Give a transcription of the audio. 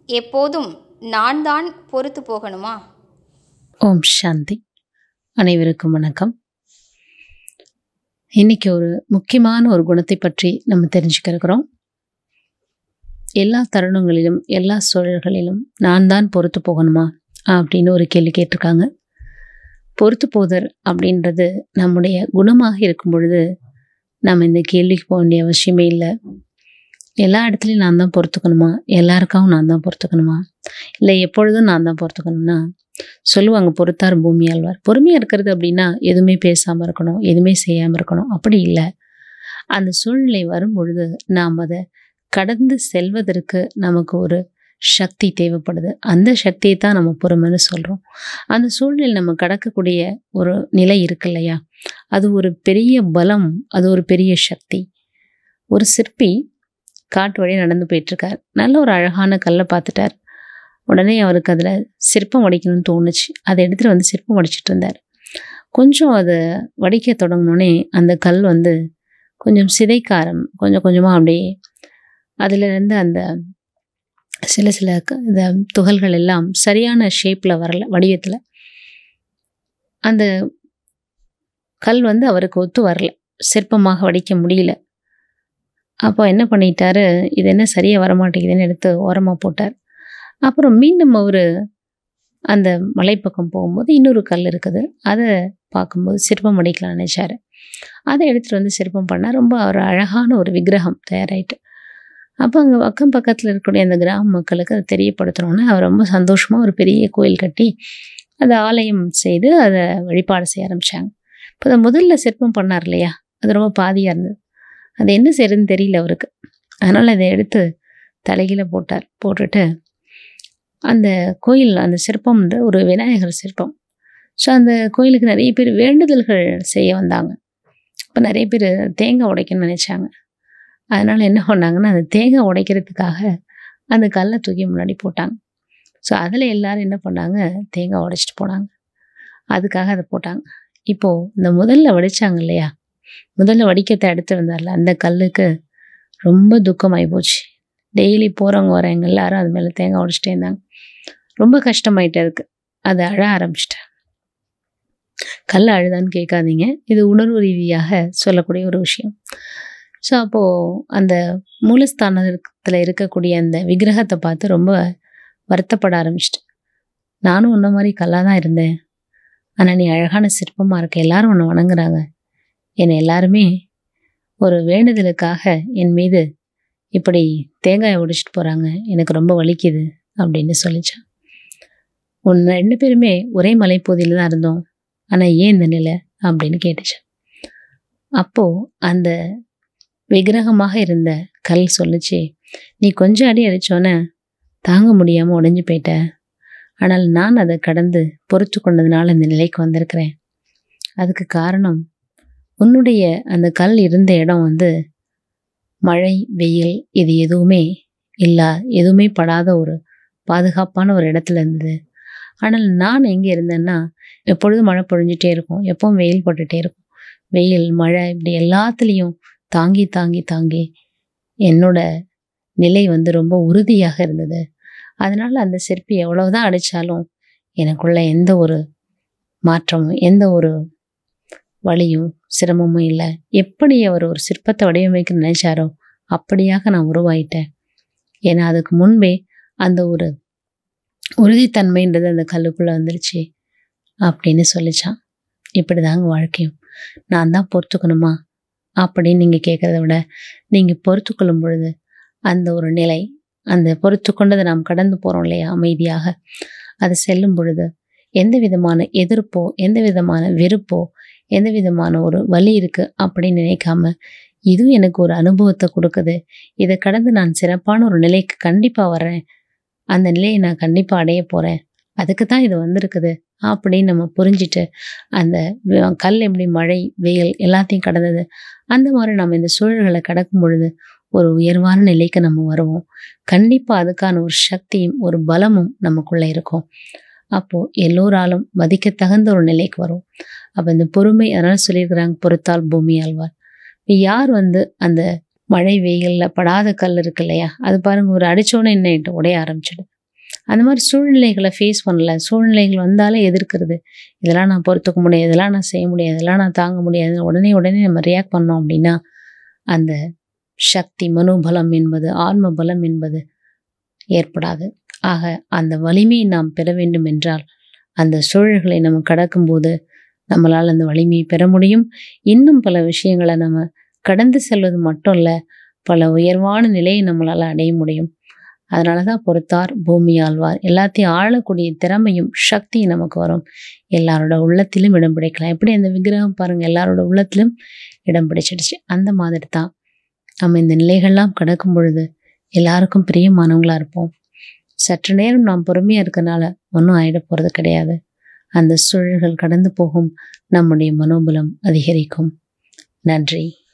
எப்போதும் நான் தான் பொறுத்து போகணுமா? ஓம் சாந்தி. அனைவருக்கும் வணக்கம். இன்னைக்கு ஒரு முக்கியமான ஒரு குணத்தை பற்றி நம்ம தெரிஞ்சுக்க இருக்கிறோம். எல்லா தருணங்களிலும் எல்லா சூழல்களிலும் நான் தான் பொறுத்து போகணுமா அப்படின்னு ஒரு கேள்வி கேட்டிருக்காங்க. பொறுத்து போதல் அப்படின்றது நம்முடைய குணமாக இருக்கும் பொழுது நம்ம இந்த கேள்விக்கு போக வேண்டிய அவசியமே இல்லை. எல்லா இடத்துலையும் நான் தான் பொறுத்துக்கணுமா, எல்லாருக்காகவும் நான் தான் பொறுத்துக்கணுமா, இல்லை எப்பொழுதும் நான் தான் பொறுத்துக்கணும்னா சொல்லுவாங்க, பொறுத்தார் பூமி ஆழ்வார். பொறுமையாக இருக்கிறது அப்படின்னா எதுவுமே பேசாமல் இருக்கணும், எதுவுமே செய்யாமல் இருக்கணும், அப்படி இல்லை. அந்த சூழ்நிலை வரும் பொழுது நாம் அதை கடந்து செல்வதற்கு நமக்கு ஒரு சக்தி தேவைப்படுது. அந்த சக்தியை தான் நம்ம பொறுமைன்னு சொல்கிறோம். அந்த சூழ்நிலை நம்ம கடக்கக்கூடிய ஒரு நிலை இருக்கு இல்லையா, அது ஒரு பெரிய பலம், அது ஒரு பெரிய சக்தி. ஒரு சிற்பி காட்டு வழியாக நடந்து போயிட்டுருக்கார். நல்ல ஒரு அழகான கல்லை பார்த்துட்டார். உடனே அவருக்கு அதில் சிற்பம் வடிக்கணும்னு தோணுச்சு. அதை எடுத்துகிட்டு வந்து சிற்பம் வடிச்சிட்டு இருந்தார். கொஞ்சம் அதை வடிக்க தொடங்கினோடனே அந்த கல் கொஞ்சம் சிதைக்க கொஞ்சம் கொஞ்சமாக அப்படியே அதிலிருந்து அந்த சில இந்த துகள்கள் எல்லாம் சரியான ஷேப்பில் வரல, வடிவத்தில். அந்த கல் அவருக்கு ஒத்து வரல, சிற்பமாக வடிக்க முடியல. அப்போ என்ன பண்ணிட்டாரு, இது என்ன சரியாக வரமாட்டேங்குதுன்னு எடுத்து ஓரமாக போட்டார். அப்புறம் மீண்டும் அவர் அந்த மலைப்பக்கம் போகும்போது இன்னொரு கல் இருக்குது. அதை பார்க்கும்போது சிற்பம் வடிக்கலாம் நினைச்சாரு. அதை எடுத்துகிட்டு வந்து சிற்பம் பண்ணால் ரொம்ப ஒரு அழகான ஒரு விக்கிரகம் தயாராகிட்டு. அப்போ அங்கே அக்கம் பக்கத்தில் இருக்கக்கூடிய அந்த கிராம மக்களுக்கு அதை தெரியப்படுத்தணுன்னு அவர் ரொம்ப சந்தோஷமாக ஒரு பெரிய கோயில் கட்டி அதை ஆலயம் செய்து அதை வழிபாடு செய்ய ஆரம்பித்தாங்க. இப்போ அதை முதல்ல சிற்பம் பண்ணார் இல்லையா, அது ரொம்ப பாதியாக இருந்தது. அது என்ன செய்யறதுன்னு தெரியல அவருக்கு. அதனால் அதை எடுத்து தலைகீழ போட்டார். போட்டுட்டு அந்த கோயில், அந்த சிற்பம் ஒரு விநாயகர் சிற்பம். ஸோ அந்த கோயிலுக்கு நிறைய பேர் வேண்டுதல்கள் செய்ய வந்தாங்க. இப்போ நிறைய பேர் தேங்காய் உடைக்கணும்னு நினச்சாங்க. அதனால் என்ன பண்ணாங்கன்னா, அந்த தேங்காய் உடைக்கிறதுக்காக அந்த கல்லை தூக்கி முன்னாடி போட்டாங்க. ஸோ அதில் எல்லாரும் என்ன பண்ணாங்க, தேங்காய் உடைச்சிட்டு போனாங்க. அதுக்காக அதை போட்டாங்க. இப்போது இந்த முதல்ல வடித்தாங்க இல்லையா, முதல்ல வடிக்கத்தை எடுத்து வந்தார்ல, அந்த கல்லுக்கு ரொம்ப துக்கமாகி போச்சு. டெய்லி போகிறவங்க வரவங்க எல்லாரும் அது மேலே தேங்காய் உடைச்சிட்டே இருந்தாங்க. ரொம்ப கஷ்டமாயிட்டு இருக்கு. அதை அழ ஆரம்பிச்சிட்டேன். கல் அழுதான்னு கேட்காதீங்க, இது உணர்வு ரீதியாக சொல்லக்கூடிய ஒரு விஷயம். ஸோ அப்போது அந்த மூலஸ்தானத்தில் இருக்கக்கூடிய அந்த விக்கிரகத்தை பார்த்து ரொம்ப வருத்தப்பட ஆரம்பிச்சிட்டேன். நானும் உன்ன மாதிரி கல்லாக தான் இருந்தேன், ஆனால் நீ அழகான சிற்பமாக இருக்க, எல்லாரும் உன்னை வணங்குறாங்க, என்னை எல்லாருமே ஒரு வேண்டுதலுக்காக என் மீது இப்படி தேங்காயை உடைச்சிட்டு போகிறாங்க, எனக்கு ரொம்ப வலிக்குது அப்படின்னு சொல்லிச்சான். உன்னை 2 பேருமே ஒரே மலைப்பகுதியில் தான் இருந்தோம், ஆனால் ஏன் இந்த நிலை அப்படின்னு கேட்டுச்சான். அப்போது அந்த விக்கிரகமாக இருந்த கல் சொல்லிச்சு, நீ கொஞ்சம் அடி அடித்தோன்னே தாங்க முடியாமல் உடைஞ்சு போயிட்ட, ஆனால் நான் அதை கடந்து பொறுத்து கொண்டதுனால இந்த நிலைக்கு வந்திருக்கிறேன். அதுக்கு காரணம் உன்னுடைய அந்த கல் இருந்த இடம் மழை வெயில் இது எதுவுமே எதுவுமே படாத ஒரு பாதுகாப்பான ஒரு இடத்துல இருந்தது. ஆனால் நான் எங்கே இருந்தேன்னா, எப்பொழுதும் மழை பொழிஞ்சிட்டே இருக்கும், எப்பவும் வெயில் போட்டுகிட்டே இருக்கும். வெயில் மழை இப்படி எல்லாத்துலேயும் தாங்கி தாங்கி தாங்கி என்னோட நிலை ரொம்ப உறுதியாக இருந்தது. அதனால் அந்த சிற்பி எவ்வளவுதான் அடித்தாலும் எனக்குள்ள எந்த ஒரு மாற்றமும் எந்த ஒரு வலியும் சிரமமும் இல்லை. எப்படி அவர் ஒரு சிற்பத்தை வடிவமைக்க நினைச்சாரோ அப்படியாக நான் உருவாயிட்டேன். ஏன்னா அதுக்கு முன்பே அந்த ஒரு உறுதித்தன்மைன்றது அந்த கல்லுக்குள்ளே வந்துருச்சு அப்படின்னு சொல்லிச்சான். இப்படி தாங்க வாழ்க்கையும். நான் தான் பொறுத்துக்கணுமா அப்படின்னு நீங்கள் கேட்குறத விட, நீங்கள் பொறுத்து கொள்ளும் பொழுது அந்த ஒரு நிலை, அந்த பொறுத்து கொண்டதை நாம் கடந்து போகிறோம் இல்லையா அமைதியாக, அது செல்லும் பொழுது எந்த விதமான எதிர்ப்போ எந்த விதமான வெறுப்போ எந்த விதமான ஒரு வலி இருக்குது அப்படின்னு நினைக்காம, இதுவும் எனக்கு ஒரு அனுபவத்தை கொடுக்குது, இதை கடந்து நான் சிறப்பான ஒரு நிலைக்கு கண்டிப்பாக வர்றேன், அந்த நிலையை நான் கண்டிப்பாக அடைய போகிறேன், அதுக்கு தான் இது வந்திருக்குது அப்படின்னு நம்ம புரிஞ்சிட்டு, அந்த கல் எப்படி மழை வெயில் எல்லாத்தையும் கடந்தது, அந்த மாதிரி நம்ம இந்த சூழல்களை கடக்கும் பொழுது ஒரு உயர்வான நிலைக்கு நம்ம வருவோம். கண்டிப்பாக அதுக்கான ஒரு சக்தியும் ஒரு பலமும் நமக்குள்ளே இருக்கும். அப்போது எல்லோராலும் மதிக்க தகுந்த ஒரு நிலைக்கு வரும். அப்போ இந்த பொறுமை, அதனால் சொல்லியிருக்கிறாங்க, பொறுத்தால் பூமி ஆழ்வார். யார் அந்த மழை வெயிலில் படாத கல் இருக்கு இல்லையா, அது பாருங்கள், ஒரு அடித்தோன்னே என்ன உடைய ஆரம்பிச்சிடும். அந்த மாதிரி சூழ்நிலைகளை ஃபேஸ் பண்ணல. சூழ்நிலைகள் வந்தாலே எதிர்க்கிறது, இதெல்லாம் நான் பொறுத்துக்க முடியாது, இதெல்லாம் நான் செய்ய முடியாது, இதெல்லாம் நான் தாங்க முடியாது, உடனே நம்ம ரியாக்ட் பண்ணோம் அப்படின்னா அந்த சக்தி, மனோபலம் என்பது, ஆன்ம பலம் என்பது ஏற்படாது. ஆக அந்த வலிமையை நாம் பெற வேண்டும் என்றால் அந்த சூழல்களை நம்ம கடக்கும்போது நம்மளால் அந்த வலிமையை பெற முடியும். இன்னும் பல விஷயங்களை நம்ம கடந்து செல்வது மட்டும் இல்லை, பல உயர்வான நிலையை நம்மளால் அடைய முடியும். அதனால தான் பொறுத்தார் பூமி ஆழ்வார். எல்லாத்தையும் ஆளக்கூடிய திறமையும் சக்தியும் நமக்கு வரும். எல்லாரோட உள்ளத்திலும் இடம் பிடிக்கலாம். எப்படி அந்த விக்கிரகம் பாருங்கள், எல்லாரோட உள்ளத்திலும் இடம் பிடிச்சிடுச்சு. அந்த மாதிரி தான் நம்ம இந்த நிலைகள்லாம் கடக்கும் பொழுது எல்லாருக்கும் பிரியமானவங்களாக இருப்போம். சற்று நேரம் நாம் பொறுமையாக இருக்கனால ஒன்றும் ஆகிட போகிறது கிடையாது. அந்த சூழல்கள் கடந்து போகும், நம்முடைய மனோபலம் அதிகரிக்கும். நன்றி.